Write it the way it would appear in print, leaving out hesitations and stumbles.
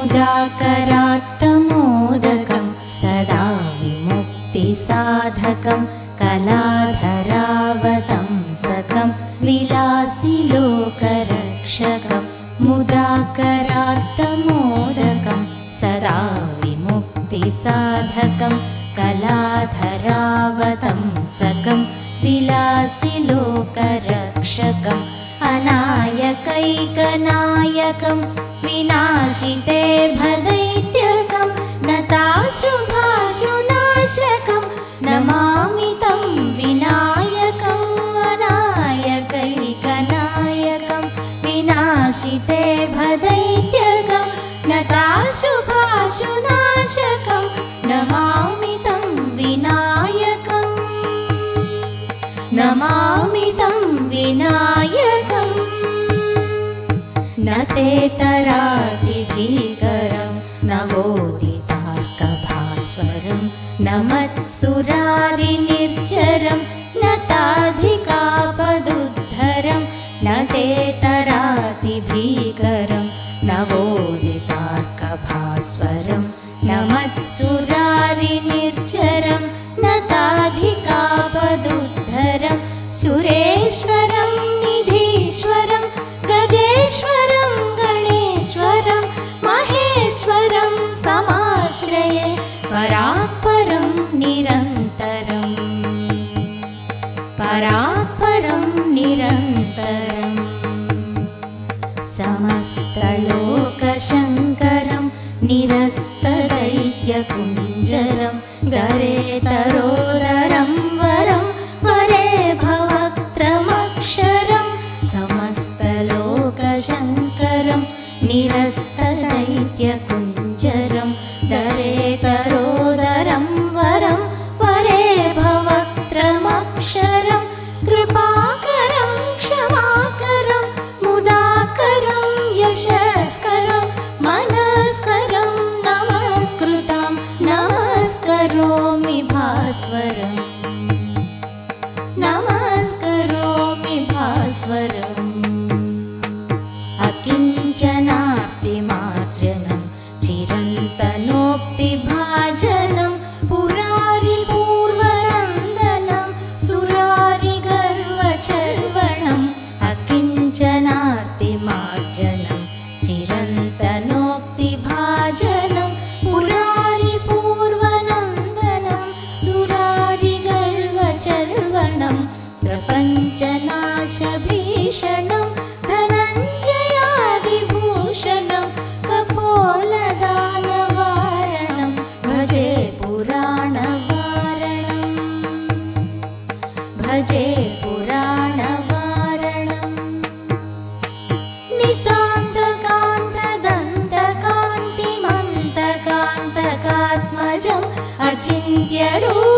मुदाकरात्तमोदकं सदा विमुक्तिसाधकं कलाधरावतंसकं विलासिलोकरक्षकं मुदाकरात्तमोदकं सदा विमुक्तिसाधकं कलाधरावतंसकं विलासिलोकरक्षकम् अनायकैकनायकं विनाशिते भदैत्यकं नताशुभाशुनाशकं नमामि तं विनायकम् अनायकैकनायकं विनाशिते भदैत्यकं नताशुभाशुनाशकं नमामि तं विनायकम् नमामि तं विनायकम् न ते तरातिभीकरं नवोदितार्कभास्वरं न मत्सुरारिनिर्झरं न ताधिकापदुद्धरं न ते तरातिभीकरं नवोदितार्कभास्वरं न मत्सुरारिनिर्झरं न ताधिकापदुद्धरं सुरेश्वरं निधीश्वरं गजेश्वरं गणेश्वरं महेश्वरं समाश्रये परात्परं निरन्तरं परात्परं निरन्तरं समस्तलोकशङ्करं निरस्तदैत्यकुञ्जरं दरेतरोदरं वरं वरे भवक्त्रमक्षरं समस्तलोकशङ्करं निरस्तदैत्यकुञ्जरं दरेतरोदरं वरं वरे भवक्त्रमक्षरं कृपाकरं क्षमाकरं मुदाकरं यशस्करं मनस्करं नमस्कृतं नमस्करोमि भास्वरम् नमस्करोमि भास्वरम् अकिञ्चनार्तिमार्जनं चिरन्तनोक्तिभाजनं पुरारिपूर्वनन्दनं सुरारिगर्वचर्वणम् अकिञ्चनार्तिमार्जनं चिरन्तनोक्तिभाजनं पुरारिपूर्वनन्दनं सुरारिगर्वचर्वणं प्रपञ्चनाशभीषणं धनञ्जयादिभूषणं कपोलदानवारणं भजे पुराणवारणं भजे पुराणवारणं नितान्तकान्तदन्तकान्तिमन्तकान्तकात्मजम् अचिन्त्यरूपं